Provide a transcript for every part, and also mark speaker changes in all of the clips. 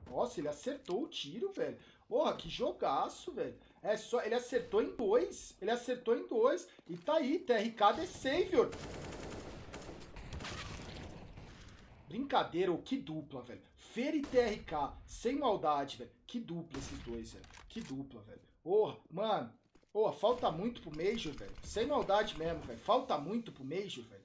Speaker 1: Nossa, ele acertou o tiro, velho. Porra, que jogaço, velho. É só, ele acertou em 2. Ele acertou em 2. E tá aí, TRK The Savior. Brincadeira, ou que dupla, velho. Fer e TRK, sem maldade, velho. Que dupla esses dois, velho. Que dupla, velho. Porra, mano. Porra, falta muito pro Major, velho. Sem maldade mesmo, velho. Falta muito pro Major, velho.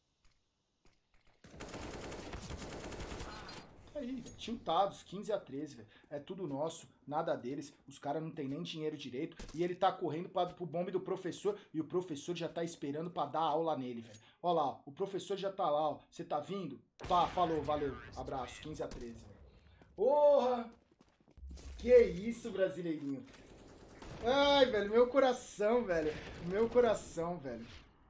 Speaker 1: Aí, velho. Tiltados, 15-13, velho. É tudo nosso, nada deles. Os caras não tem nem dinheiro direito. E ele tá correndo pro bombe do professor. E o professor já tá esperando pra dar aula nele, velho. Ó lá, ó, o professor já tá lá, ó. Você tá vindo? Pá, falou, valeu. Abraço, 15-13, velho. Porra! Que isso, brasileirinho. Ai, velho, meu coração, velho. Meu coração, velho.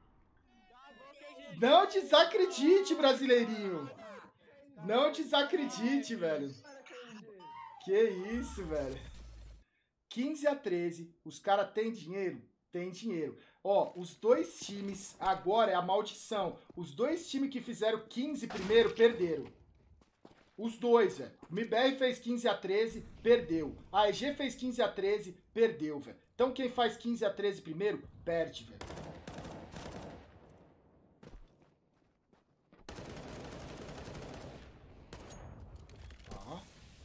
Speaker 1: Não desacredite, brasileirinho. Não desacredite, velho. Que isso, velho. 15-13. Os caras têm dinheiro? Tem dinheiro. Ó, os dois times, agora é a maldição. Os dois times que fizeram 15 primeiro, perderam. Os dois, velho. O MIBR fez 15-13, perdeu. A EG fez 15-13, perdeu, velho. Então quem faz 15-13 primeiro, perde, velho. Ó.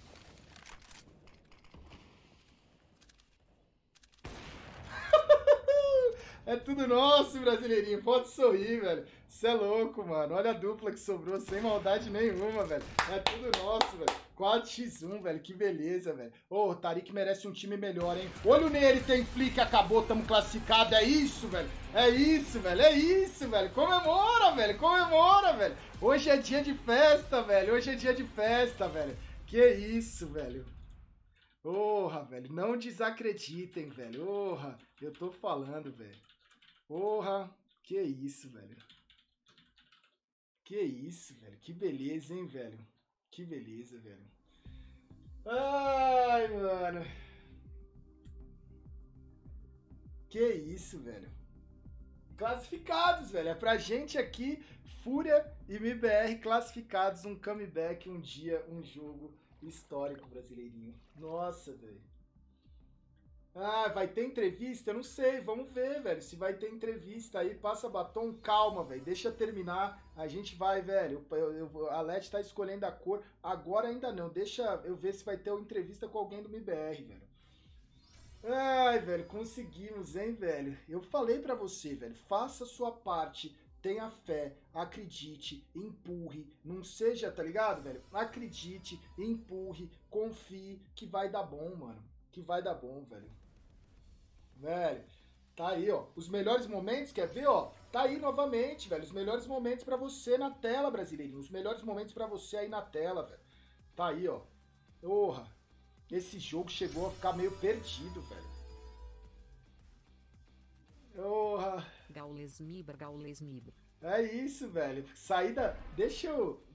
Speaker 1: É tudo nosso, brasileirinho. Pode sorrir, velho. Você é louco, mano. Olha a dupla que sobrou, sem maldade nenhuma, velho. É tudo nosso, velho. 4x1, velho. Que beleza, velho. Ô, o Tarik merece um time melhor, hein? Olho nele, tem flick, acabou, tamo classificado. É isso, velho. É isso, velho. É isso, velho. Comemora, velho. Comemora, velho. Hoje é dia de festa, velho. Hoje é dia de festa, velho. Que isso, velho. Porra, velho. Não desacreditem, velho. Porra, eu tô falando, velho. Porra, que isso, velho. Que isso, velho. Que beleza, hein, velho. Que beleza, velho. Ai, mano. Que isso, velho. Classificados, velho. É pra gente aqui, Fúria e MIBR classificados. Um comeback, um dia, um jogo histórico, brasileirinho. Nossa, velho. Ah, vai ter entrevista? Eu não sei, vamos ver, velho. Se vai ter entrevista aí, passa batom, calma, velho. Deixa terminar, a gente vai, velho. A Leti tá escolhendo a cor, agora ainda não. Deixa eu ver se vai ter uma entrevista com alguém do MIBR, velho. Ai, velho, conseguimos, hein, velho. Eu falei pra você, velho, faça a sua parte. Tenha fé, acredite, empurre, não seja, tá ligado, velho? Acredite, empurre, confie, que vai dar bom, mano. Que vai dar bom, velho. Velho, tá aí, ó. Os melhores momentos, quer ver, ó? Tá aí novamente, velho. Os melhores momentos pra você na tela, brasileirinho. Os melhores momentos pra você aí na tela, velho. Tá aí, ó. Porra. Esse jogo chegou a ficar meio perdido, velho. Porra.
Speaker 2: Gaulesmibra.
Speaker 1: É isso, velho. Saída. Deixa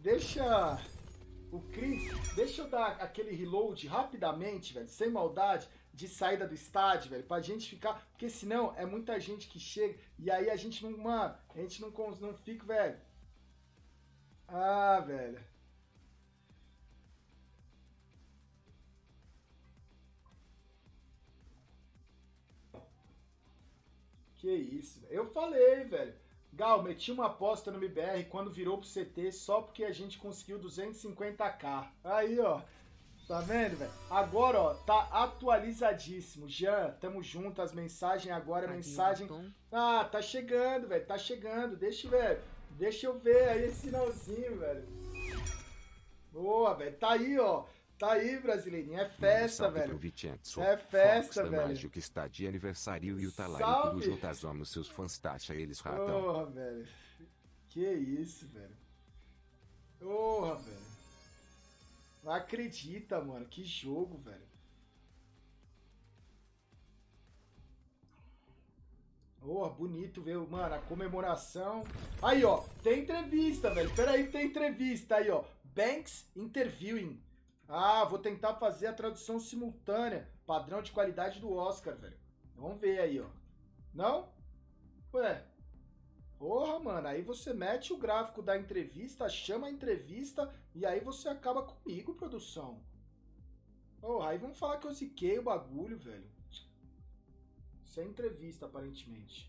Speaker 1: o Chris, deixa eu dar aquele reload rapidamente, velho, sem maldade, de saída do estádio, velho, pra gente ficar, porque senão é muita gente que chega e aí a gente não, mano, a gente não fica, velho. Ah, velho. Que isso, velho. Eu falei, velho. Gal, meti uma aposta no MBR quando virou pro CT só porque a gente conseguiu 250k. Aí, ó. Tá vendo, velho? Agora, ó, tá atualizadíssimo. Jean, tamo junto, as mensagens agora, mensagem... Ah, tá chegando, velho, tá chegando. Deixa eu ver aí esse sinalzinho, velho. Boa, velho, tá aí, ó. Tá aí, brasileirinho. É festa, velho. É festa, velho.
Speaker 3: Mágico está de aniversário e o talarico do
Speaker 1: Salve.
Speaker 3: Jotazoma, seus fãs taxa eles ratão.
Speaker 1: Porra, velho. Que isso, velho. Porra, velho. Não acredita, mano. Que jogo, velho. Porra, bonito ver, mano, a comemoração. Aí, ó. Tem entrevista, velho. Pera aí, tem entrevista. Aí, ó. Banks Interviewing. Ah, vou tentar fazer a tradução simultânea. Padrão de qualidade do Oscar, velho. Vamos ver aí, ó. Não? Ué. Porra, mano, aí você mete o gráfico da entrevista, chama a entrevista e aí você acaba comigo, produção. Oh, aí vamos falar que eu ziquei o bagulho, velho. Sem entrevista, aparentemente.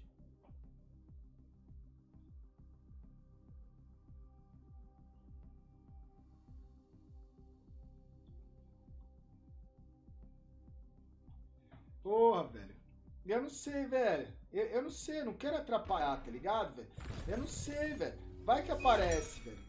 Speaker 1: Porra, velho. Eu não sei, velho. Eu não sei, eu não quero atrapalhar, tá ligado, velho? Eu não sei, velho. Vai que aparece, velho.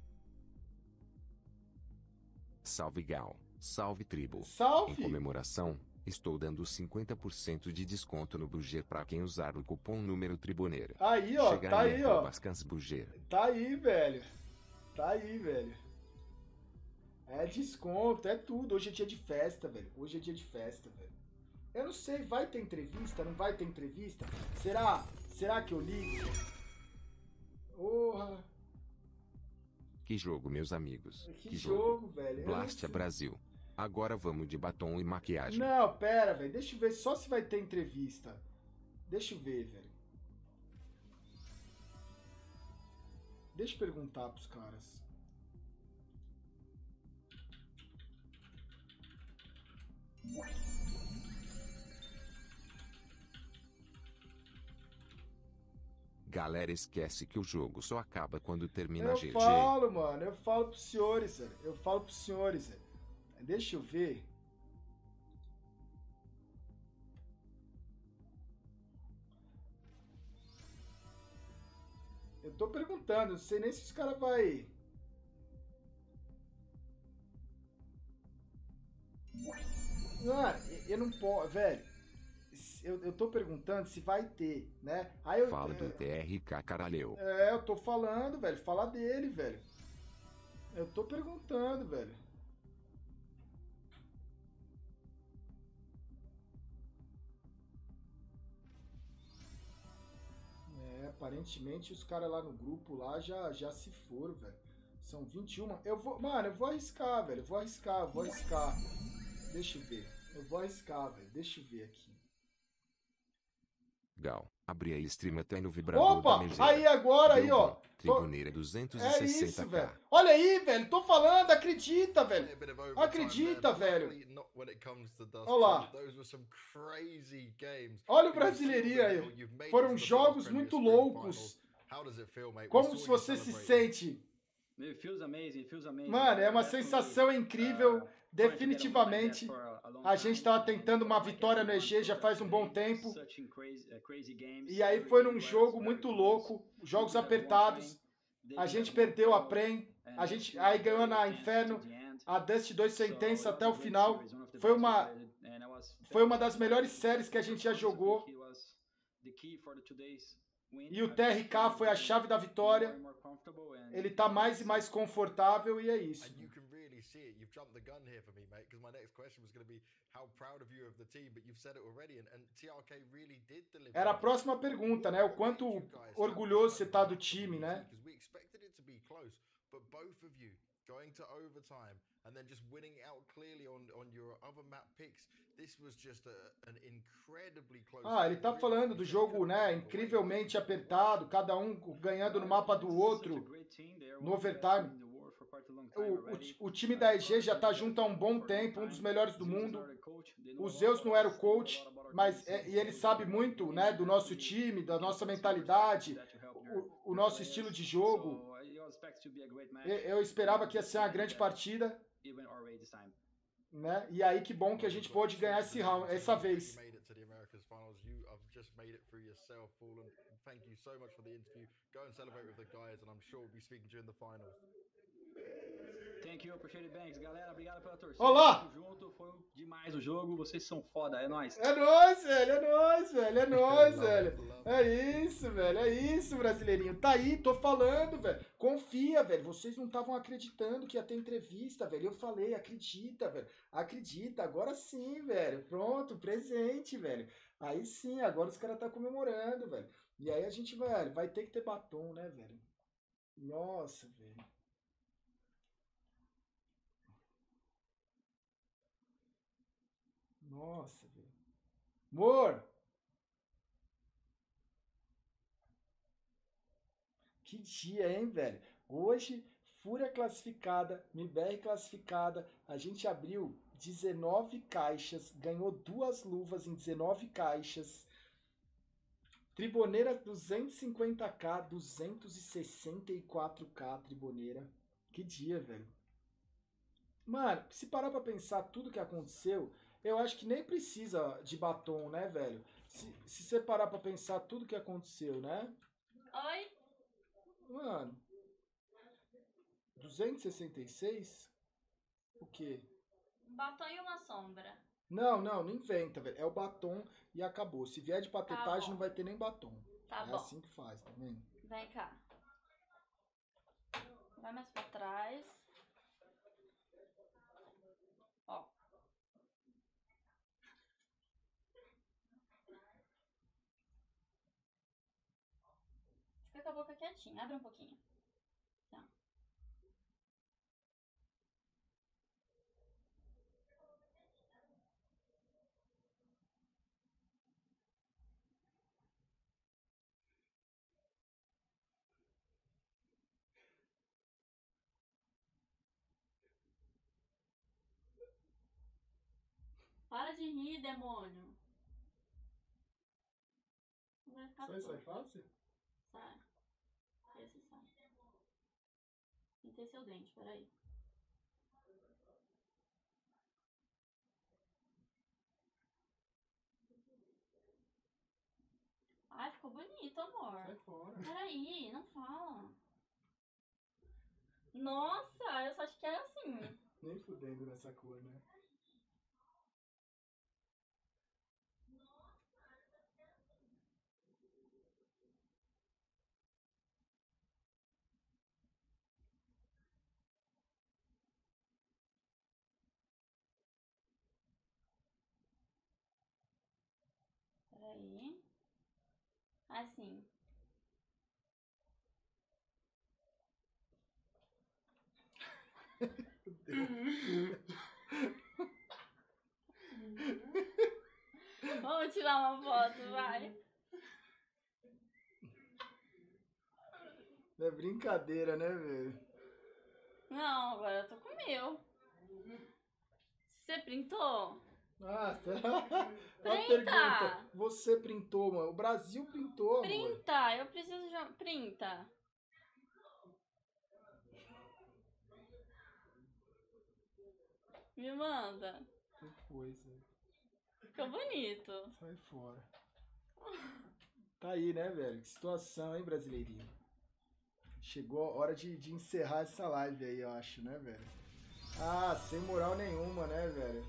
Speaker 3: Salve Gal, salve tribo. Em
Speaker 1: Salve!
Speaker 3: comemoração, estou dando 50% de desconto no Buger pra quem usar o cupom número Triboneira.
Speaker 1: Aí, ó,
Speaker 3: Chega
Speaker 1: tá
Speaker 3: aí,
Speaker 1: aí, ó.
Speaker 3: Buger.
Speaker 1: Tá aí, velho. Tá aí, velho. É desconto, é tudo. Hoje é dia de festa, velho. Hoje é dia de festa, velho. Eu não sei, vai ter entrevista? Não vai ter entrevista? Será? Será que eu ligo? Porra.
Speaker 3: Que jogo, meus amigos.
Speaker 1: Que jogo, velho. Eu não
Speaker 3: Blastia
Speaker 1: sei.
Speaker 3: Brasil. Agora vamos de batom e maquiagem.
Speaker 1: Não, pera, velho. Deixa eu ver só se vai ter entrevista. Deixa eu ver, velho. Deixa eu perguntar pros caras.
Speaker 3: Galera, esquece que o jogo só acaba quando termina
Speaker 1: Eu
Speaker 3: GG.
Speaker 1: falo, mano. Eu falo pros senhores, velho. Eu falo pros senhores, velho. Deixa eu ver. Eu tô perguntando. Não sei nem se os caras vai... Não, eu não posso... Velho. Eu tô perguntando se vai ter, né? Aí eu...
Speaker 3: Fala do TRK, caralho.
Speaker 1: É, eu tô falando, velho. Fala dele, velho. Eu tô perguntando, velho. É, aparentemente os caras lá no grupo lá já se foram, velho. São 21. Mano, eu vou arriscar, velho. Eu vou arriscar. Deixa eu ver. Eu vou arriscar, velho. Deixa eu ver aqui.
Speaker 3: Gal, abri a stream até no vibrador
Speaker 1: Opa!
Speaker 3: da megera.
Speaker 1: Aí agora, aí,
Speaker 3: Deu
Speaker 1: ó.
Speaker 3: bom. Tribuneira 260k.
Speaker 1: É isso, velho. Olha aí, velho. Tô falando, acredita, velho. Acredita, velho. Olha lá. Olha o Brasileirinho aí. Foram jogos muito loucos. Como se você se sente? Mano, é uma sensação incrível. Definitivamente, a gente tava tentando uma vitória no EG já faz um bom tempo. E aí foi num jogo muito louco, jogos apertados. A gente perdeu a Prem, a gente aí ganhou na Inferno, a Dust 2 Sentença até o final. Foi uma das melhores séries que a gente já jogou. E o TRK foi a chave da vitória. Ele tá mais e mais confortável e é isso. Era a próxima pergunta, né? O quanto orgulhoso você tá do time, né? Ah, ele tá falando do jogo, né? Incrivelmente apertado, cada um ganhando no mapa do outro no overtime. O time da EG já tá junto há um bom tempo, um dos melhores do mundo. O Zeus não era o coach, mas e ele sabe muito, né, do nosso time, da nossa mentalidade, o nosso estilo de jogo. Eu esperava que ia ser uma grande partida, né? E aí que bom que a gente pôde ganhar esse round, essa vez.
Speaker 4: Thank you, appreciate it, Banks. Galera, obrigado pela torcida.
Speaker 1: Olá!
Speaker 4: Tamo junto, foi demais o jogo, vocês são foda, é nóis.
Speaker 1: É nóis, velho, é nóis, velho, é nóis, velho. É isso, brasileirinho. Tá aí, tô falando, velho. Confia, velho. Vocês não estavam acreditando que ia ter entrevista, velho. Eu falei, acredita, velho. Acredita, agora sim, velho. Pronto, presente, velho. Aí sim, agora os caras tá comemorando, velho. E aí a gente, velho, vai ter que ter batom, né, velho? Nossa, velho. Nossa, velho. Amor! Que dia, hein, velho? Hoje Fúria classificada, MBR classificada. A gente abriu 19 caixas, ganhou 2 luvas em 19 caixas. Triboneira 250k, 264k Triboneira. Que dia, velho. Mano, se parar pra pensar tudo que aconteceu, eu acho que nem precisa de batom, né, velho? Se você parar pra pensar tudo que aconteceu, né?
Speaker 5: Oi?
Speaker 1: Mano, 266? O quê?
Speaker 5: Um batom e uma sombra.
Speaker 1: Não, não inventa, velho. É o batom e acabou. Se vier de patetagem,
Speaker 5: bom.
Speaker 1: não vai ter nem batom.
Speaker 5: Tá
Speaker 1: É
Speaker 5: bom.
Speaker 1: assim que faz, tá vendo?
Speaker 5: Vem cá. Vai mais pra trás. Ó. Fica com a boca quietinha. Abre um pouquinho. Tá. Para de rir, demônio. Não vai ficar
Speaker 1: Sai
Speaker 5: torto.
Speaker 1: fácil?
Speaker 5: Sai. Esse sai. Pintei seu dente, peraí. Ai, ficou bonito, amor.
Speaker 1: Sai fora.
Speaker 5: Peraí, não fala. Nossa, eu só acho que era assim.
Speaker 1: Nem fudendo nessa cor, né?
Speaker 5: Peraí. Assim. Vamos tirar uma foto, vai.
Speaker 1: É brincadeira, né, velho?
Speaker 5: Não, agora eu tô com o meu. Você printou?
Speaker 1: Ah, tá. Uma
Speaker 5: Printa!
Speaker 1: pergunta. Você printou, mano. O Brasil printou, amor.
Speaker 5: Printa! Eu preciso de... Printa! Me manda.
Speaker 1: Que coisa.
Speaker 5: Ficou bonito.
Speaker 1: Sai fora. Tá aí, né, velho? Que situação, hein, brasileirinho? Chegou a hora de encerrar essa live aí, eu acho, né, velho? Ah, sem moral nenhuma, né, velho?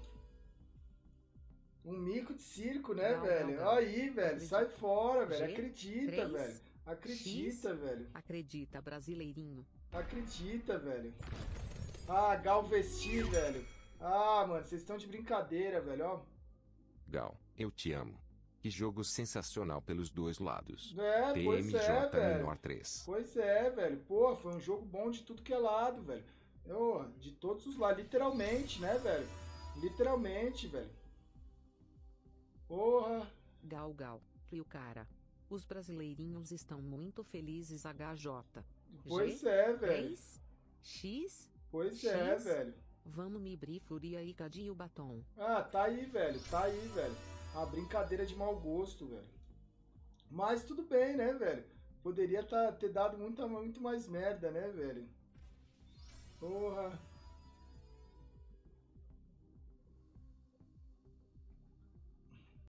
Speaker 1: Um mico de circo, né,
Speaker 2: Não,
Speaker 1: velho?
Speaker 2: não, não.
Speaker 1: Aí, velho,
Speaker 2: Acredita.
Speaker 1: sai fora, velho.
Speaker 2: G,
Speaker 1: Acredita,
Speaker 2: 3,
Speaker 1: velho. Acredita, velho.
Speaker 2: Acredita, brasileirinho.
Speaker 1: Acredita, velho. Ah, Galvesti, velho. Ah, mano, vocês estão de brincadeira, velho, ó.
Speaker 3: Gal, eu te amo. Que jogo sensacional pelos dois lados.
Speaker 1: É, pois é, velho.
Speaker 3: menor 3.
Speaker 1: Pois é, velho. Pô, foi um jogo bom de tudo que é lado, velho. De todos os lados, literalmente, né, velho? Literalmente, velho. Porra.
Speaker 2: Gal, frio cara. Os brasileirinhos estão muito felizes, HJ.
Speaker 1: Pois
Speaker 2: G,
Speaker 1: é, velho.
Speaker 2: 3, X,
Speaker 1: Pois é,
Speaker 2: X.
Speaker 1: velho.
Speaker 2: Vamos me brir, Fúria e Cadinho Batom.
Speaker 1: Ah, tá aí, velho. Tá aí, velho. A brincadeira de mau gosto, velho. Mas tudo bem, né, velho? Poderia ter dado muito mais merda, né, velho? Porra.